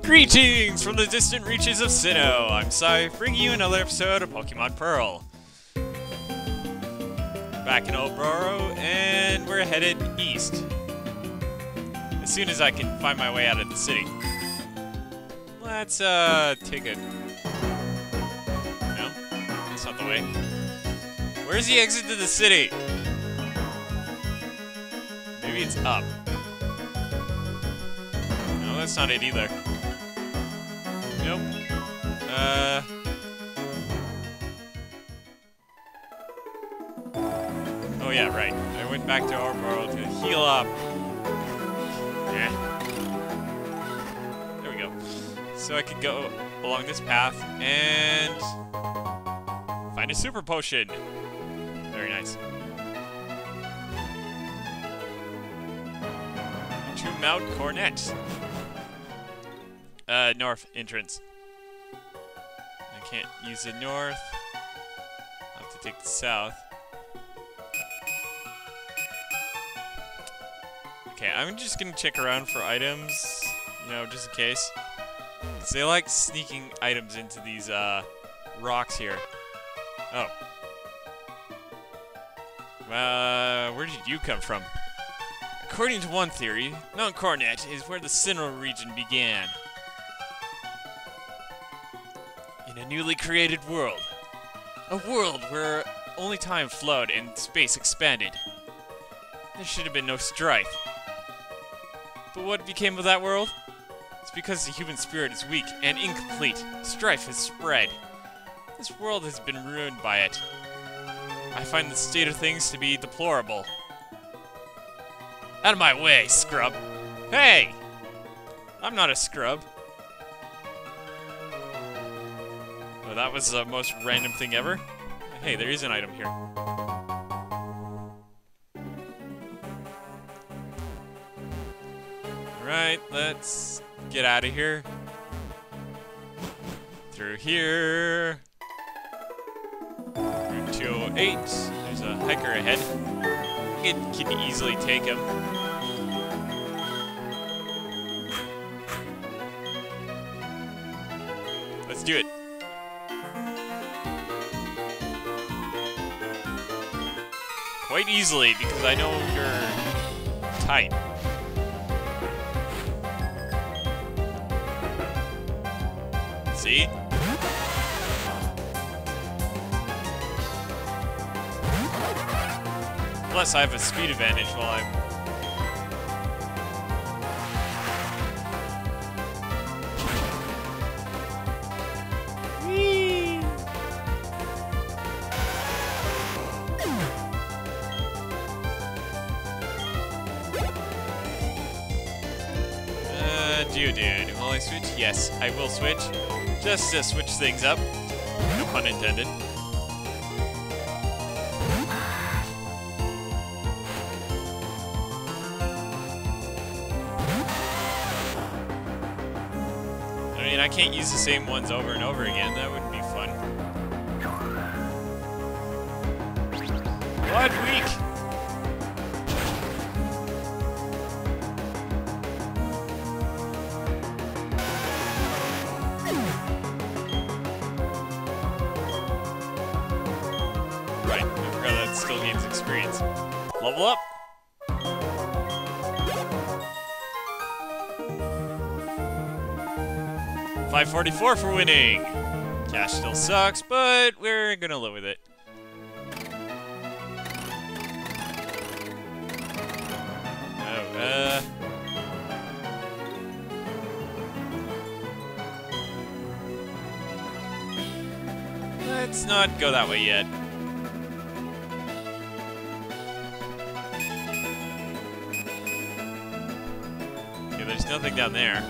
Greetings from the distant reaches of Sinnoh. I'm Sai, bringing you another episode of Pokemon Pearl. Back in Oldborough, and we're headed east. As soon as I can find my way out of the city. Let's, take a... No, that's not the way. Where's the exit to the city? Maybe it's up. No, that's not it either. Nope. Oh yeah, right. I went back to Oldborough to heal up. Yeah. There we go. So I could go along this path and find a super potion. Very nice. To Mount Cornet. North entrance. I can't use the north. I'll have to take the south. Okay, I'm just gonna check around for items, you know, just in case. 'Cause they like sneaking items into these, rocks here. Oh. Where did you come from? According to one theory, Mount Cornet is where the Sinnoh region began. In a newly created world. A world where only time flowed and space expanded. There should have been no strife. But what became of that world? It's because the human spirit is weak and incomplete. Strife has spread. This world has been ruined by it. I find the state of things to be deplorable. Out of my way, scrub. Hey! I'm not a scrub. Oh, that was the most random thing ever. Hey, there is an item here. Alright, let's get out of here. Through here. Route 208. There's a hiker ahead. It can easily take him. Let's do it. Quite easily, because I know you're tight. See? Plus, I have a speed advantage while I'm... Whee! Dude. Will I switch? Yes, I will switch. Just to switch things up. No pun intended. I mean, I can't use the same ones over and over again. That wouldn't be fun. Blood weak! Right, I forgot that still gains experience. Level up! $544 for winning! Cash still sucks, but we're gonna live with it. Oh, let's not go that way yet. Okay, there's nothing down there.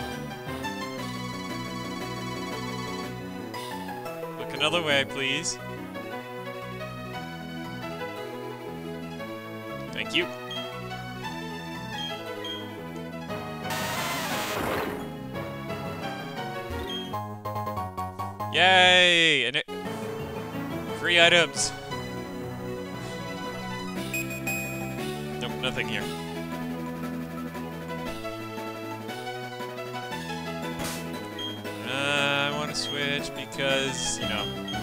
Look another way, please. Thank you. Yay! And free items. Nope, nothing here. damage because, you know.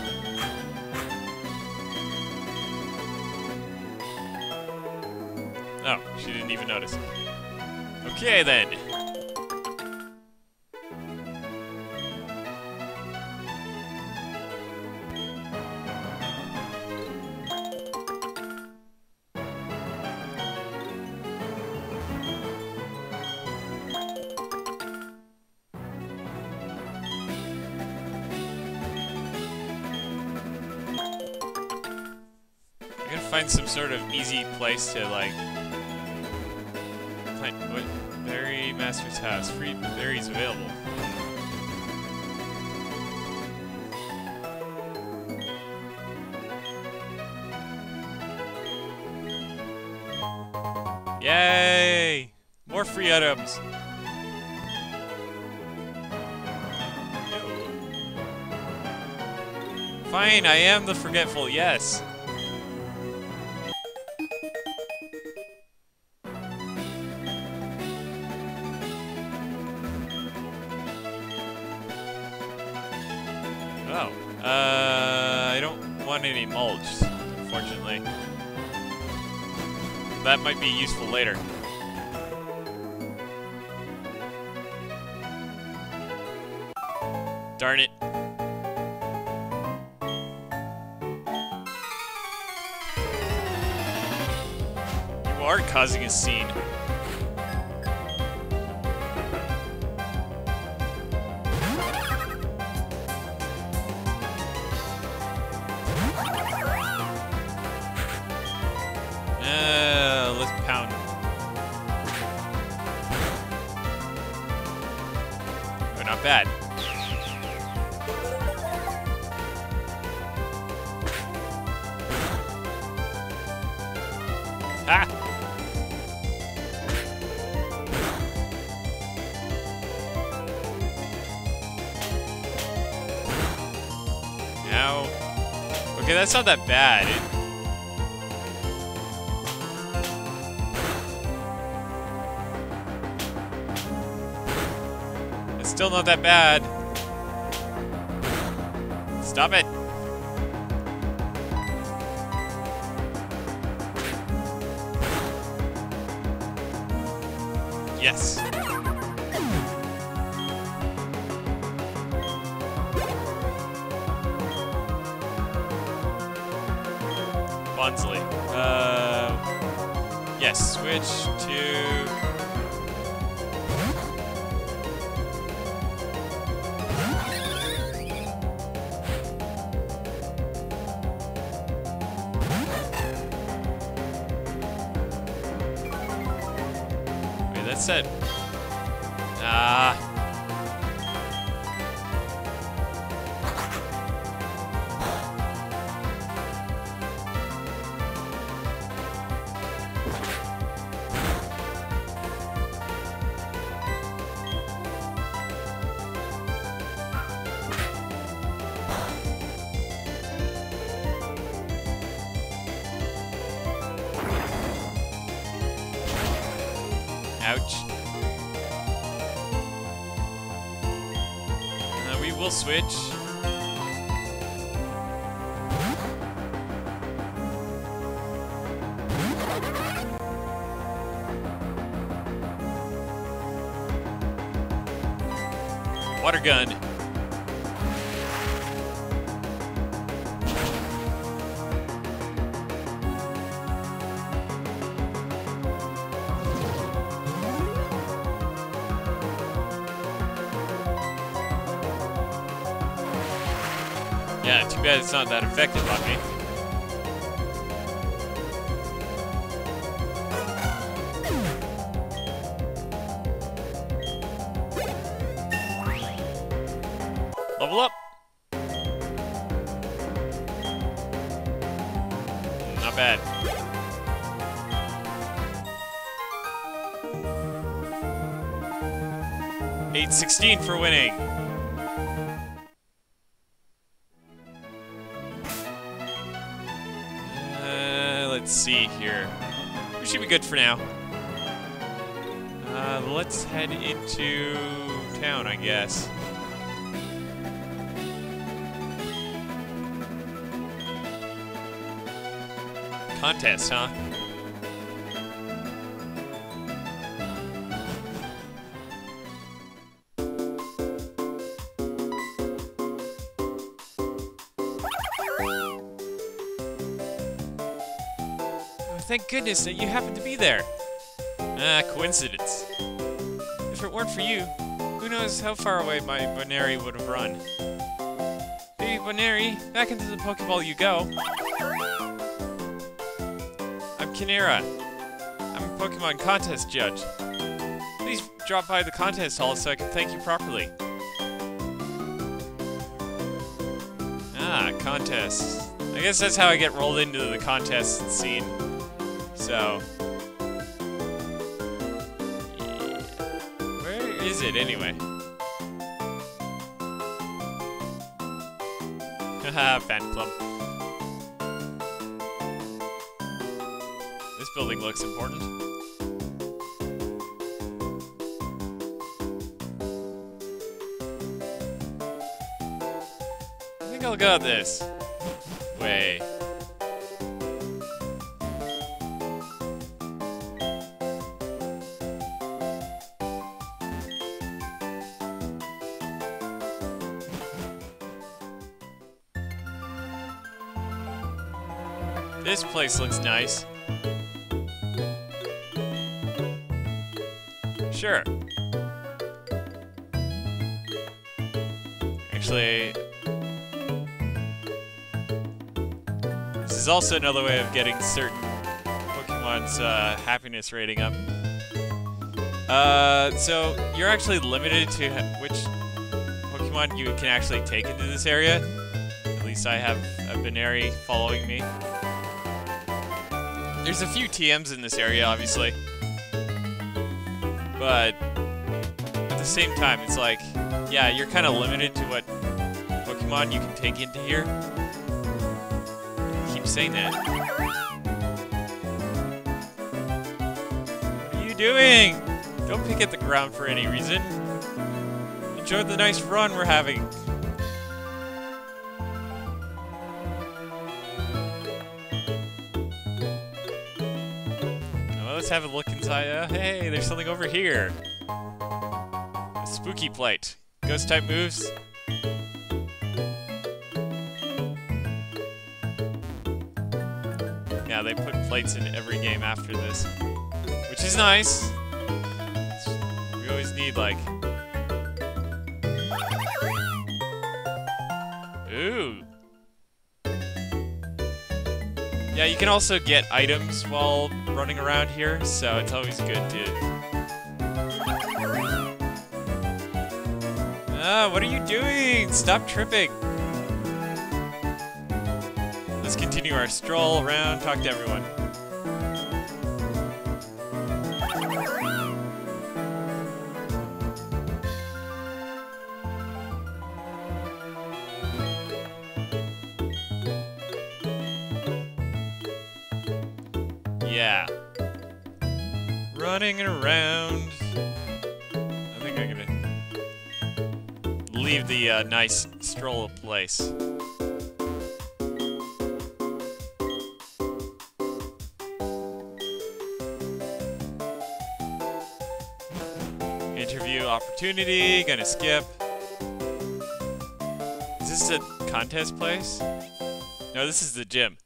Oh, she didn't even notice. Okay, then. I'm gonna find some sort of easy place to, like, find what berry master's house. Free berries available. Yay! More free items. Fine, I am the forgetful, yes. Oh, I don't want any mulch, unfortunately. That might be useful later. Darn it. You are causing a scene. Let's pound. Oh, not bad. Ha! Now, okay, that's not that bad. It's still not that bad. Stop it. Yes. Bonsley. Yes, switch to... Wait, that's it. Ah. Ouch. We will switch. Water gun. Yeah, too bad it's not that effective on me. Level up! Not bad. $8.16 for winning. Let's see here. We should be good for now. Let's head into town, I guess. Contest, huh? Oh, thank goodness that you happened to be there. Ah, coincidence. If it weren't for you, who knows how far away my Boneri would have run. Hey, Boneri, back into the Pokeball you go. I'm Kinera. I'm a Pokemon contest judge. Please drop by the contest hall so I can thank you properly. Ah, contests. I guess that's how I get rolled into the contest scene. So... yeah. Where is it anyway? Haha, fan club. This building looks important. I think I'll go this way. This place looks nice. Sure. Actually, this is also another way of getting certain Pokemon's happiness rating up. So you're actually limited to which Pokemon you can actually take into this area. At least I have a Boneri following me. There's a few TMs in this area, obviously. But at the same time, it's like, yeah, you're kind of limited to what Pokemon you can take into here. I keep saying that. What are you doing? Don't pick at the ground for any reason. Enjoy the nice run we're having. Let's have a look inside. Hey, there's something over here. A spooky plate. Ghost type moves. Yeah, they put plates in every game after this, which is nice. We always need, like... Ooh. Yeah, you can also get items while running around here, so it's always good to... Ah, what are you doing? Stop tripping! Let's continue our stroll around, talk to everyone. Yeah. Running around. I think I'm gonna leave the nice stroll place. Interview opportunity, gonna skip. Is this a contest place? No, this is the gym.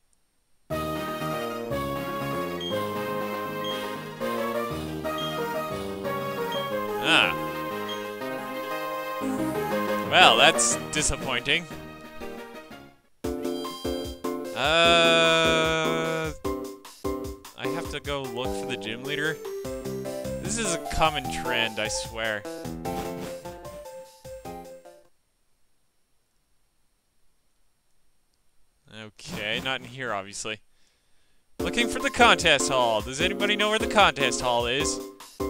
Ah. Well, that's disappointing. I have to go look for the gym leader. This is a common trend, I swear. Okay, not in here, obviously. Looking for the contest hall. Does anybody know where the contest hall is?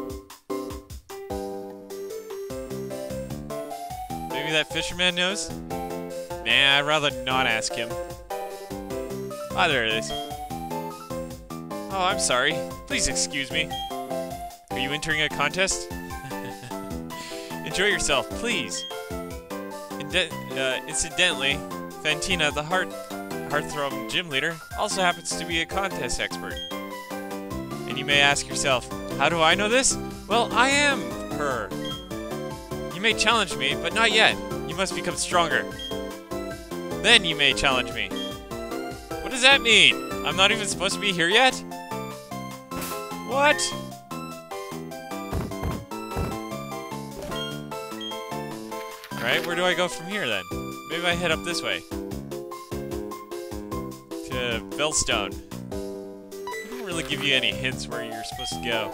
Maybe that fisherman knows? Nah, I'd rather not ask him. Ah, there it is. Oh, I'm sorry. Please excuse me. Are you entering a contest? Enjoy yourself, please. Incidentally, Fantina, the Heartshome gym leader, also happens to be a contest expert. And you may ask yourself, how do I know this? Well, I am her. You may challenge me, but not yet. You must become stronger. Then you may challenge me. What does that mean? I'm not even supposed to be here yet? What? Alright, where do I go from here then? Maybe I head up this way. To Bellstone. I don't really give you any hints where you're supposed to go.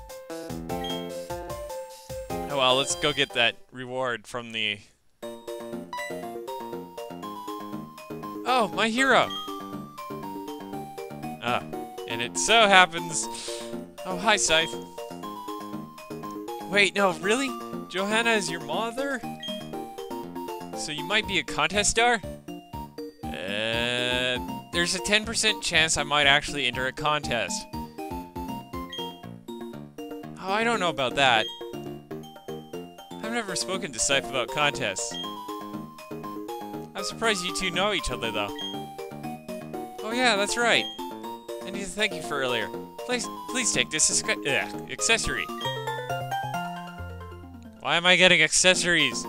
Oh well, let's go get that reward from the... Oh, my hero! Ah, and it so happens... Oh, hi, Scythe. Wait, no, really? Johanna is your mother? So you might be a contest star? There's a 10% chance I might actually enter a contest. Oh, I don't know about that. I've never spoken to Scythe about contests. I'm surprised you two know each other, though. Oh yeah, that's right. I need to thank you for earlier. Please take this accessory. Why am I getting accessories?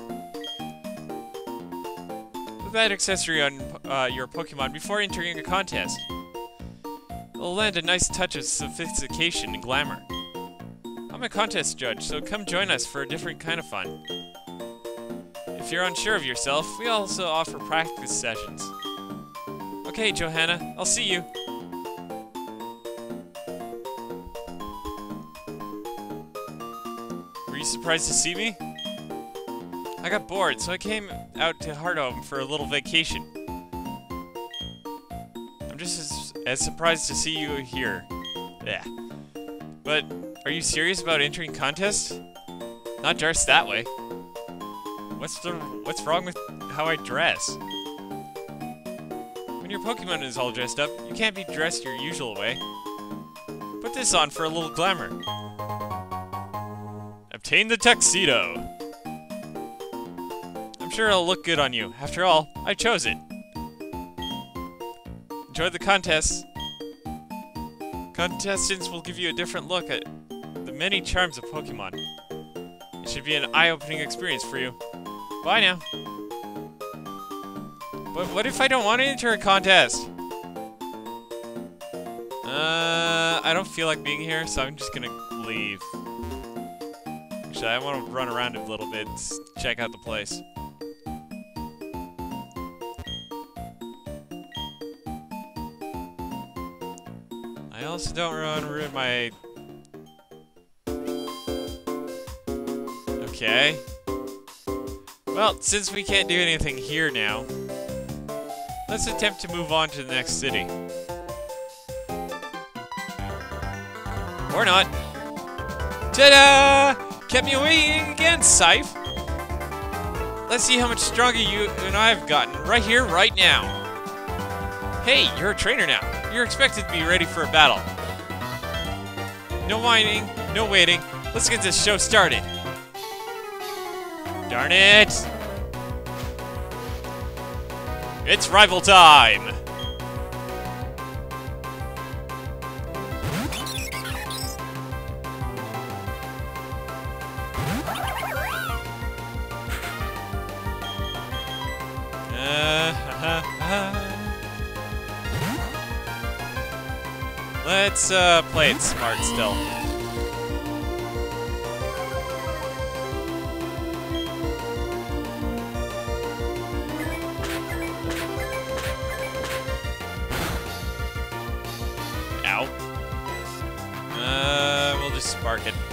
Put that accessory on your Pokemon before entering a contest. It'll lend a nice touch of sophistication and glamour. I'm a contest judge, so come join us for a different kind of fun. If you're unsure of yourself, we also offer practice sessions. Okay, Johanna, I'll see you. Were you surprised to see me? I got bored, so I came out to Heartshome for a little vacation. I'm just as surprised to see you here. Yeah. But, are you serious about entering contests? Not dressed that way. What's wrong with how I dress? When your Pokemon is all dressed up, you can't be dressed your usual way. Put this on for a little glamour. Obtain the tuxedo. I'm sure it'll look good on you. After all, I chose it. Enjoy the contests. Contestants will give you a different look at the many charms of Pokemon. It should be an eye-opening experience for you. Bye now. But what if I don't want to enter a contest? I don't feel like being here, so I'm just gonna leave. Actually, I want to run around a little bit and check out the place. I also don't want to ruin my... Okay. Well, since we can't do anything here now, let's attempt to move on to the next city. Or not. Ta-da! Kept me waiting again, Scythe! Let's see how much stronger you and I have gotten right here, right now. Hey, you're a trainer now. You're expected to be ready for a battle. No whining, no waiting. Let's get this show started. Darn it! It's rival time! Let's play it smart still. Ow. We'll just spark it.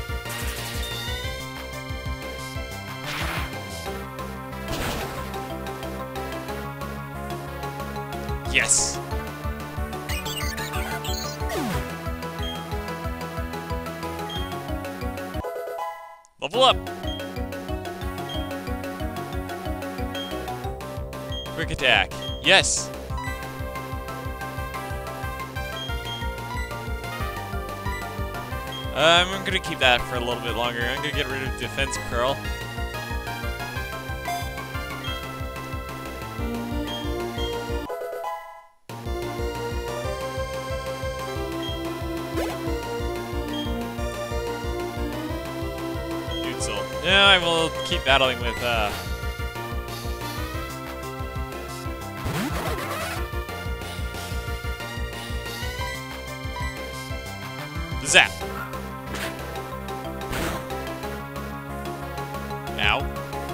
Yes. Level up. Quick attack. Yes. I'm gonna keep that for a little bit longer. I'm gonna get rid of Defense Curl. Now I will keep battling with, the Zap. Ow.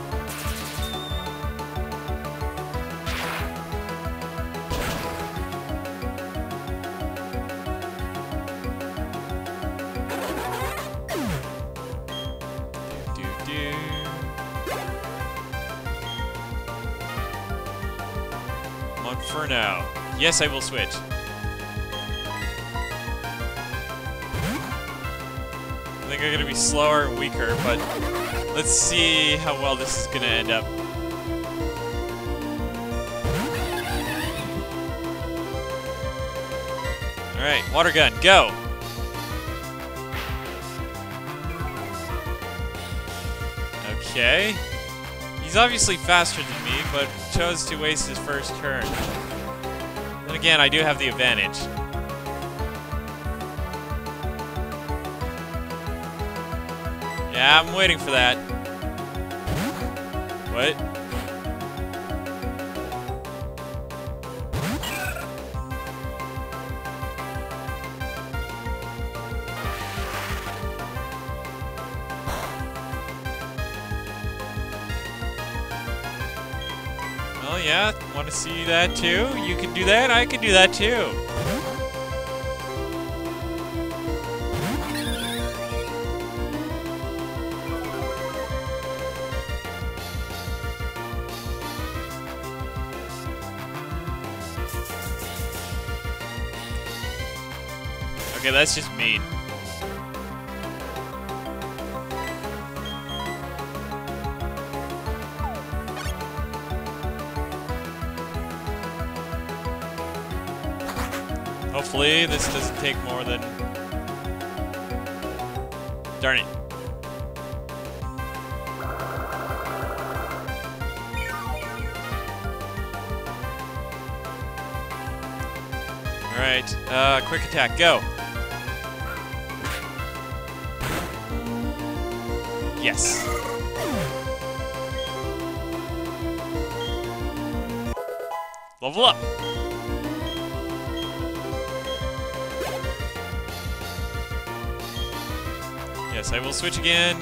Inferno. Yes, I will switch. I think I'm gonna be slower and weaker, but let's see how well this is gonna end up. Alright, water gun, go! Okay. He's obviously faster than me, but chose to waste his first turn. Then again, I do have the advantage. Yeah, I'm waiting for that. What? Oh yeah, want to see that too? You can do that, I can do that too. Okay, that's just mean. Hopefully, this doesn't take more than... Darn it. Alright, quick attack, go! Yes. Level up! Yes, I will switch again.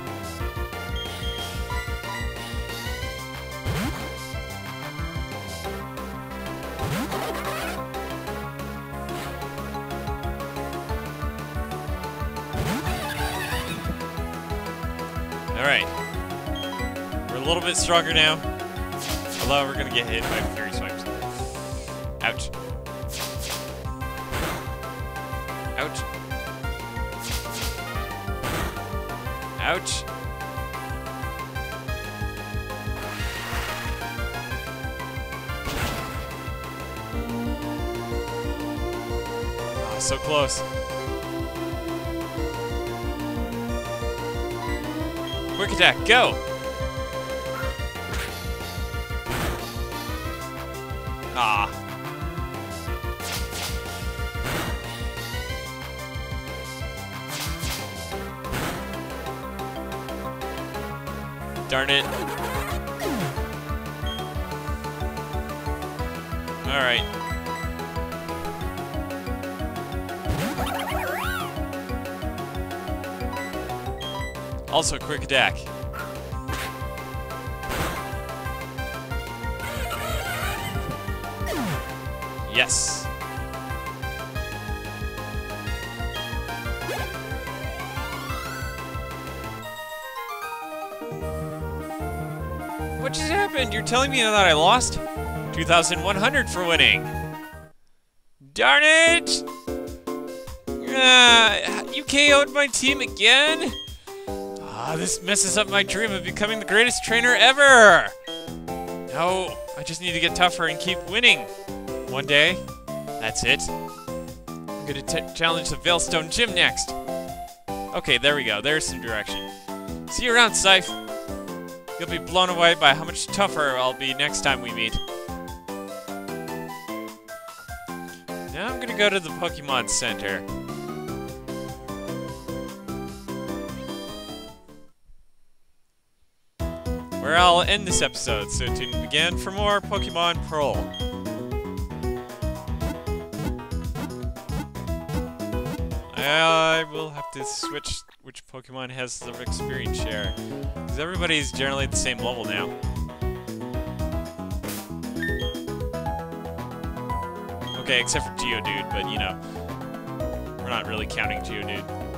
Alright. We're a little bit stronger now. Although we're gonna get hit by Fury Swipes. Ouch. Ouch. Ouch. Oh, so close. Quick attack, go! Ah. Darn it. Alright. Also, quick attack. Yes. What just happened? You're telling me that I lost? 2,100 for winning. Darn it! You KO'd my team again? Ah, this messes up my dream of becoming the greatest trainer ever! No, I just need to get tougher and keep winning. One day, that's it. I'm gonna challenge the Veilstone Gym next. Okay, there we go. There's some direction. See you around, Scythe. You'll be blown away by how much tougher I'll be next time we meet. Now I'm gonna go to the Pokemon Center. where I'll end this episode, so tune in again for more Pokemon Pearl. I will have to switch which Pokemon has the experience share, because everybody's generally at the same level now. Okay, except for Geodude, but you know, we're not really counting Geodude.